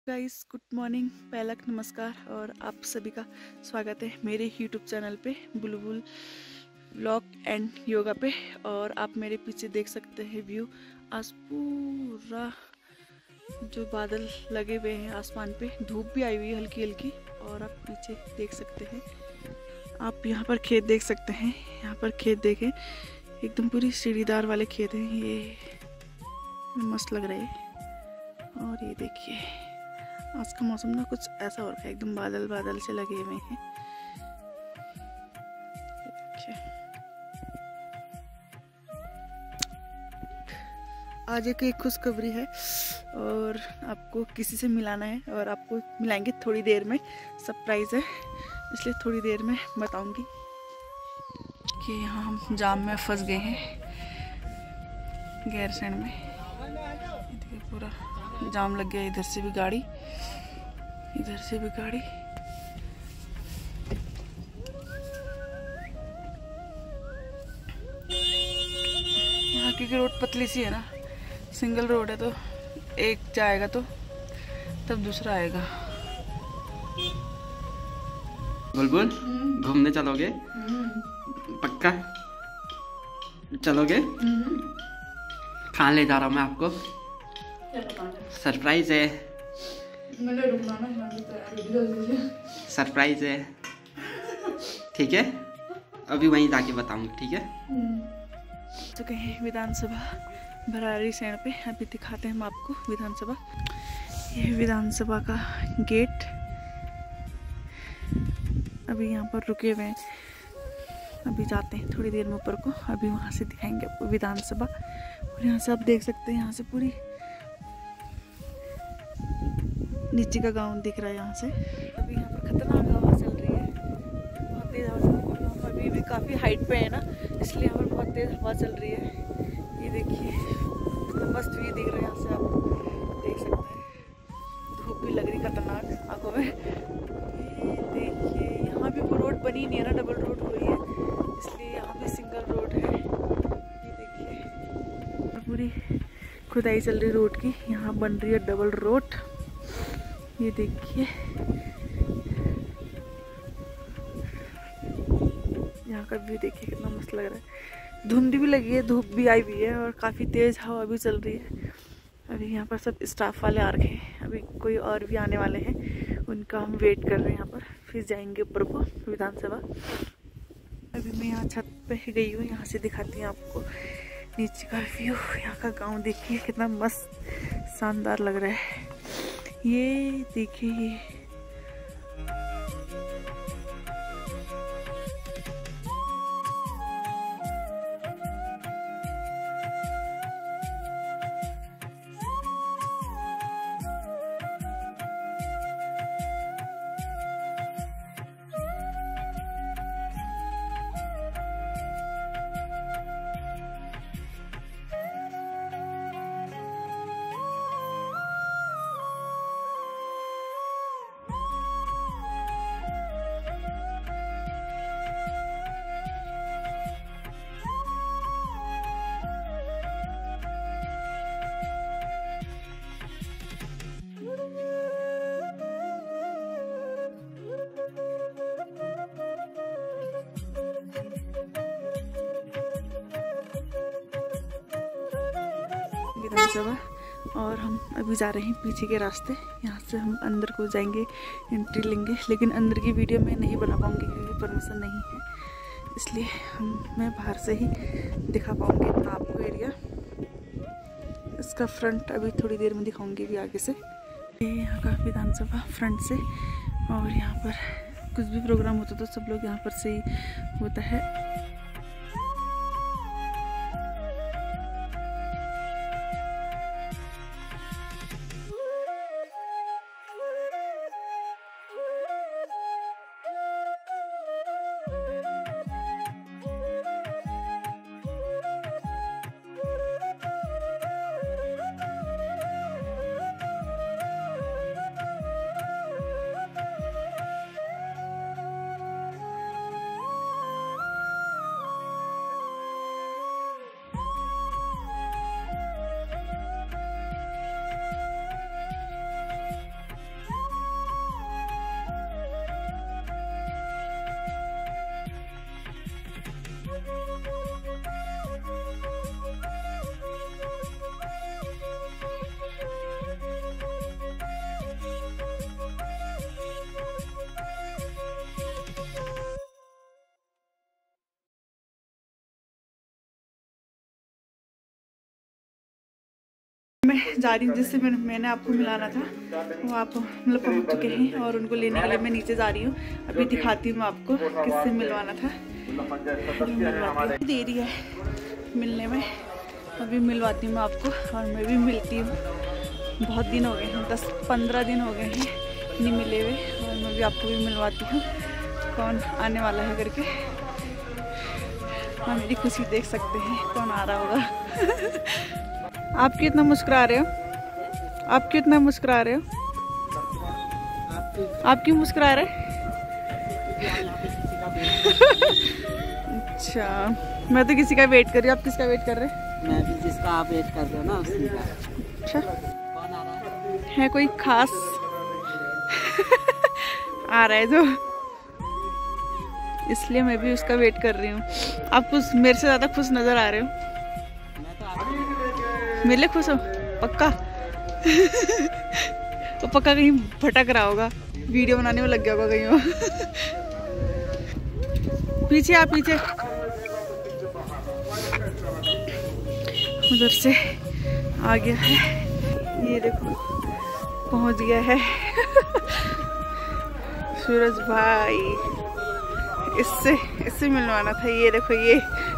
Guys, good morning, पहला नमस्कार और आप सभी का स्वागत है मेरे यूट्यूब चैनल पे बुलबुल व्लॉग एंड योगा पे। और आप मेरे पीछे देख सकते हैं व्यू। आज पूरा जो बादल लगे हुए हैं आसमान पे, धूप भी आई हुई है हल्की हल्की। और आप पीछे देख सकते हैं, आप यहाँ पर खेत देख सकते हैं। यहाँ पर खेत देखें, एकदम पूरी सीढ़ीदार वाले खेत हैं। ये मस्त लग रहे हैं। और ये देखिए, आज का मौसम ना कुछ ऐसा हो रहा है, एकदम बादल बादल से लगे हुए हैं। आज एक खुशखबरी है और आपको किसी से मिलाना है, और आपको मिलाएंगे थोड़ी देर में। सरप्राइज है, इसलिए थोड़ी देर में बताऊंगी कि यहाँ हम जाम में फंस गए हैं गैरसैंण में। देखिए पूरा जाम लग गया, इधर से भी गाड़ी, इधर से भी गाड़ी। यहाँ की रोड पतली सी है ना, सिंगल रोड है, तो एक जाएगा तो तब दूसरा आएगा। बुलबुल घूमने चलोगे? पक्का चलोगे? कहाँ ले जा रहा हूँ मैं आपको? सरप्राइज है, सरप्राइज है, ठीक है? अभी वहीं जाके बताऊंगा, ठीक है? चुके हैं विधानसभा भराड़ीसैंण पे। अभी दिखाते हैं हम आपको विधानसभा। ये विधानसभा का गेट। अभी यहाँ पर रुके हुए हैं, अभी जाते हैं थोड़ी देर में ऊपर को। अभी वहाँ से दिखाएंगे आपको विधानसभा। और यहाँ से आप देख सकते हैं, यहाँ से पूरी नीचे का गांव दिख रहा है यहाँ से। अभी यहाँ पर खतरनाक हवा चल रही है, बहुत तेज हवा चल रही है। हम अभी भी काफ़ी हाइट पे है ना, इसलिए यहाँ पर बहुत तेज हवा चल रही है। ये देखिए, तो मस्त व्यू दिख रहा है यहाँ से, आप देख सकते हैं। धूप भी लग रही खतरनाक आंखों में। ये देखिए, यहाँ भी रोड बनी नहीं है ना, डबल रोड हुई है, इसलिए यहाँ भी सिंगल रोड है। ये देखिए, पूरी खुदाई चल रही रोड की, यहाँ बन रही है डबल रोड। ये देखिए, यहाँ का व्यू देखिए कितना मस्त लग रहा है। धुंध भी लगी है, धूप भी आई हुई है, और काफ़ी तेज हवा भी चल रही है। अभी यहाँ पर सब स्टाफ वाले आ रखे हैं, अभी कोई और भी आने वाले हैं, उनका हम वेट कर रहे हैं यहाँ पर। फिर जाएंगे ऊपर को विधानसभा। अभी मैं यहाँ छत पे गई हूँ, यहाँ से दिखाती हूँ आपको नीचे का व्यू। यहाँ का गाँव देखिए कितना मस्त शानदार लग रहा है। ये देखिए, विधानसभा। और हम अभी जा रहे हैं पीछे के रास्ते, यहाँ से हम अंदर को जाएंगे, एंट्री लेंगे। लेकिन अंदर की वीडियो मैं नहीं बना पाऊँगी क्योंकि परमिशन नहीं है, इसलिए मैं बाहर से ही दिखा पाऊँगी इतना आपको एरिया। इसका फ्रंट अभी थोड़ी देर में दिखाऊँगी भी आगे से। ये यहाँ का विधानसभा फ्रंट से। और यहाँ पर कुछ भी प्रोग्राम होता तो सब लोग यहाँ पर से ही होता है। जा रही हूँ, जिससे मैंने आपको मिलाना था वो आप मतलब पहुँच चुके हैं और उनको लेने के लिए मैं नीचे जा रही हूँ। अभी दिखाती हूँ मैं आपको किससे मिलवाना था। देरी है मिलने में, अभी मिलवाती हूँ मैं आपको और मैं भी मिलती हूँ। बहुत दिन हो गए हैं, 10-15 दिन हो गए हैं नहीं मिले हुए, और मैं भी आपको भी मिलवाती हूँ कौन आने वाला है करके। और मेरी खुशी देख सकते हैं कौन आ रहा होगा। आप क्यों इतना मुस्कुरा रहे हो? आप क्यों इतना मुस्कुरा रहे हो? आप क्यों मुस्कुरा रहे? अच्छा, मैं तो किसी का वेट कर रही हूँ। आप किसका वेट कर रहे हैं? मैं भी जिसका आप वेट कर रहे हो ना उसी का। अच्छा, कौन आ रहा है कोई खास? आ रहा है जो, इसलिए मैं भी उसका वेट कर रही हूँ। आप कुछ मेरे से ज़्यादा खुश नज़र आ रहे हो। मेरे लिए खुश हो पक्का? तो पक्का कहीं भटक रहा होगा, वीडियो बनाने में लग गया होगा कहीं वो। पीछे आप, पीछे उधर से आ गया है, ये देखो पहुंच गया है सूरज भाई। इससे मिलवाना था। ये देखो ये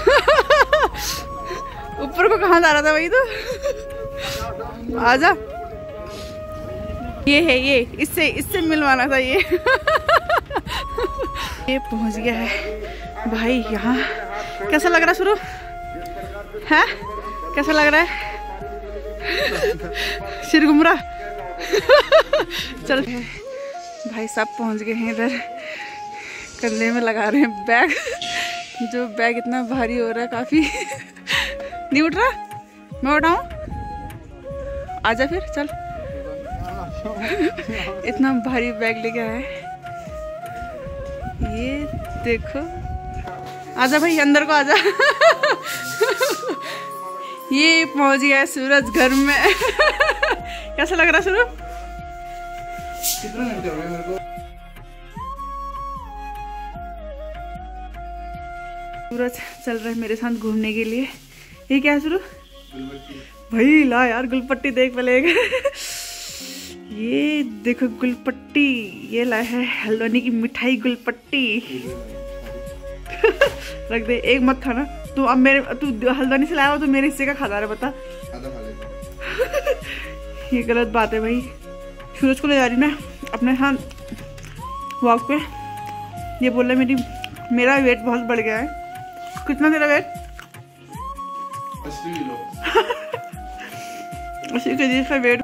ऊपर को कहाँ जा रहा था भाई? तो आजा, ये है, ये इससे मिलवाना था ये। ये पहुंच गया है भाई यहाँ। कैसा लग रहा शुरू है? कैसा लग रहा है? सिर घूम रहा। चल भाई साहब पहुंच गए हैं इधर। कंधे में लगा रहे हैं बैग, जो बैग इतना भारी हो रहा है काफी। नहीं उठ रहा? मैं उठाऊं? आजा फिर चल। इतना भारी बैग लेके आया है, ये देखो। आजा भाई अंदर को आजा। ये पहुंच गया है सूरज घर में। कैसा लग रहा सूरज? कितना घंटे हो गए मेरे को? सूरज चल रहा है मेरे साथ घूमने के लिए। ये क्या है सूरज? भाई ला यार गुलपट्टी देख पहले। ये देखो गुलपट्टी, ये ला है हल्द्वानी की मिठाई गुलपट्टी। रख दे, एक मत खाना तू। अब तू हल्द्वानी से लाया हो तो मेरे हिस्से का खाता रहा, बता। आधा खा लेता। ये गलत बात है भाई। सूरज को ले जा रही मैं अपने साथ वॉक पे। ये बोल रहा मेरा वेट बहुत बढ़ गया है। कितना तेरा वेट? 80 किलो। 80 केजी का वेट।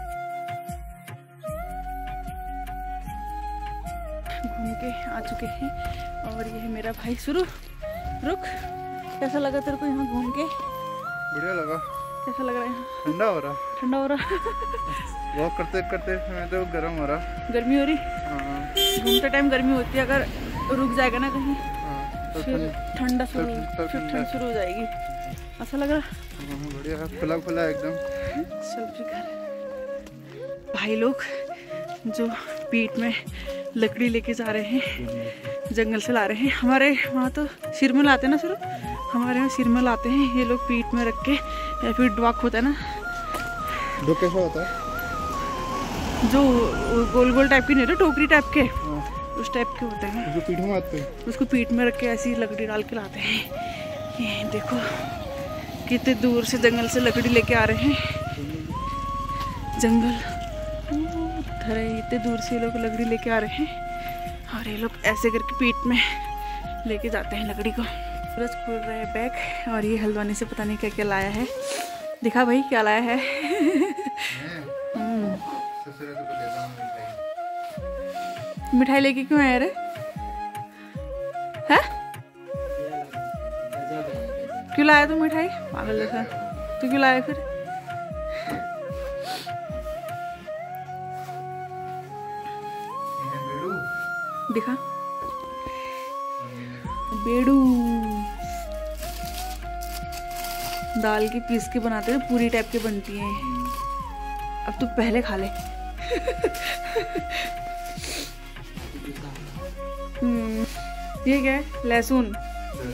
घूम के आ चुके हैं और ये है मेरा भाई। शुरू रुक, कैसा लगा तेरे को यहाँ घूम के? बढ़िया लगा। कैसा लग रहा है यहाँ? ठंडा हो रहा। ठंडा हो रहा। वॉक करते करते मैं तो गर्म हो रहा। गर्मी हो रही? हाँ। घूमते टाइम गर्मी होती है, अगर रुक जाएगा ना कहीं तो फिर ठंडा शुरू, तब फिर ठंड शुरू हो जाएगी। ऐसा लग रहा? बढ़िया है, खुला खुला एकदम। चल फिर घर। भाई लोग जो पीठ में लकड़ी लेके जा रहे हैं, जंगल से ला रहे हैं। हमारे वहाँ तो सिर में लाते हैं ना शुरू, हमारे यहाँ सिर में लाते हैं। ये लोग पीठ में रख के, या फिर डॉक होता है ना, दो कैसा होता है? जो गोल गोल टाइप की नहीं होते, टोकरी टाइप के, उस टाइप के होते हैं। जो पीठ में आते हैं, उसको पीठ में रख के ऐसी लकड़ी डाल के लाते हैं। ये देखो कितने दूर से जंगल से लकड़ी लेके आ रहे हैं। जंगल उधर है, इतने दूर से लोग लकड़ी लेके आ रहे हैं और ये लोग ऐसे करके पीठ में लेके जाते हैं लकड़ी को। सूरज खोल रहे हैं बैग और ये हल्द्वानी से पता नहीं क्या क्या लाया है। दिखा भाई क्या लाया है। मिठाई लेके क्यों आया रे? है? क्यों लाया तू मिठाई? पागल जैसा तू क्यों लाया फिर? दिखा बेड़ू, दाल की पीस के बनाते हैं, पूरी टाइप की बनती है। अब तू पहले खा ले। ये क्या है? लहसुन।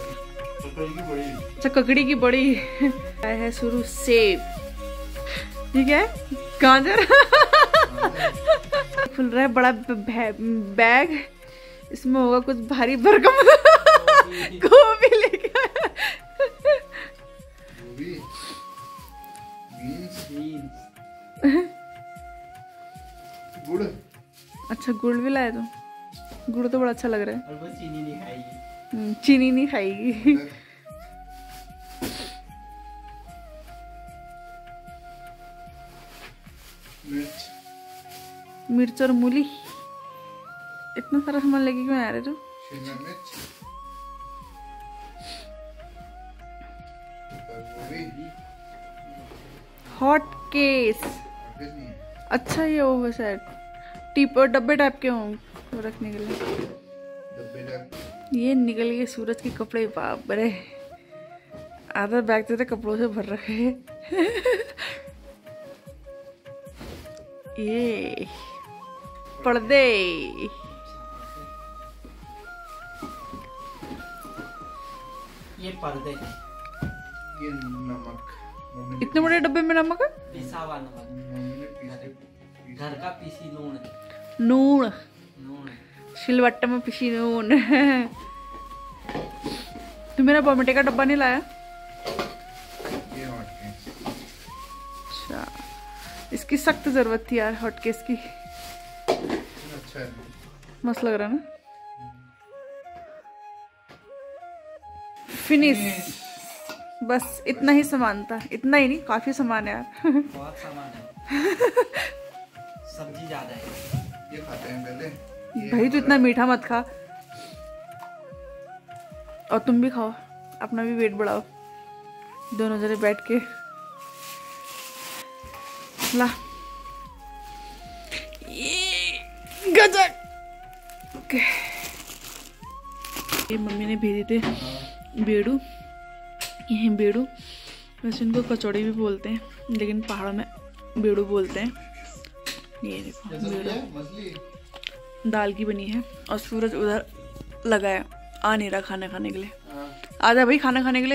अच्छा ककड़ी की बड़ी है। शुरू सेब, ये क्या है? गाजर। खुल रहा है बड़ा बैग, इसमें होगा कुछ भारी भरकम। गोभी लेके गुड़। अच्छा गुड़ भी लाए तो? गुड़ तो बड़ा अच्छा लग रहा है। और वो चीनी नहीं खाएगी। चीनी नहीं खाएगी। मिर्च और मूली। इतना सारा सामान लेके क्यों आ रहे तू? शिमला मिर्च, हॉट केस। अच्छा ये वो शायद टीप और डब्बे टाइप के हों रखने के लिए। ये निकल गए सूरज के कपड़े, बाप रे। आधा बैग तो कपड़ों से भर रखे हैं। ये पर्दे। ये पर्दे, ये नमक। इतने बड़े डब्बे में नमक है? पिसा हुआ नमक, घर का पीसी नून। नून, नून सिलवट्टे में पिसी नून। तू मेरा बॉमेटे का डब्बा नहीं लाया? ये हॉटकेस। अच्छा, इसकी सख्त जरूरत थी यार हॉटकेस की। अच्छा है, मस्त लग रहा है ना। फिनिश। बस इतना ही सामान था। इतना ही नहीं, काफी सामान है यार। बहुत सामान है। सब्जी ज्यादा है। ये खाते हैं पहले। भाई तू इतना मीठा मत खा। और तुम भी खाओ, अपना भी वेट बढ़ाओ। दोनों जने बैठ के ला। ये गजक। ये मम्मी ने भेजे थे बेड़ू। ये हैं बेड़ू। वैसे इनको कचौड़ी भी बोलते हैं, लेकिन पहाड़ों में बेड़ू बोलते हैं। ये देखो बेड़ू दाल की बनी है। और सूरज उधर लगा है, आ नहीं रहा खाना खाने के लिए। आ जा भाई खाना खाने के लिए।